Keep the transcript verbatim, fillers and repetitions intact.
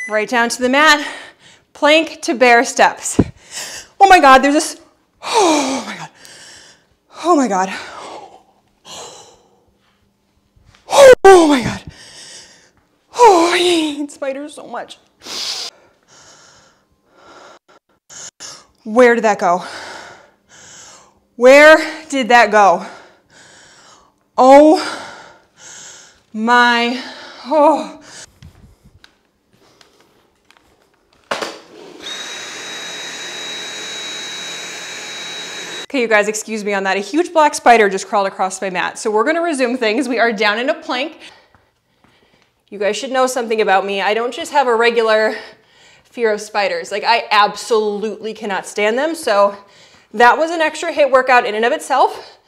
right down to the mat, plank to bear steps. Oh my God, there's this, oh my God, oh my God, oh my God, oh, I hate spiders so much. Where did that go? Where did that go? Oh my, oh. Okay, you guys, excuse me on that. A huge black spider just crawled across my mat. So we're gonna resume things. We are down in a plank. You guys should know something about me. I don't just have a regular fear of spiders. Like, I absolutely cannot stand them. So that was an extra HIIT workout in and of itself.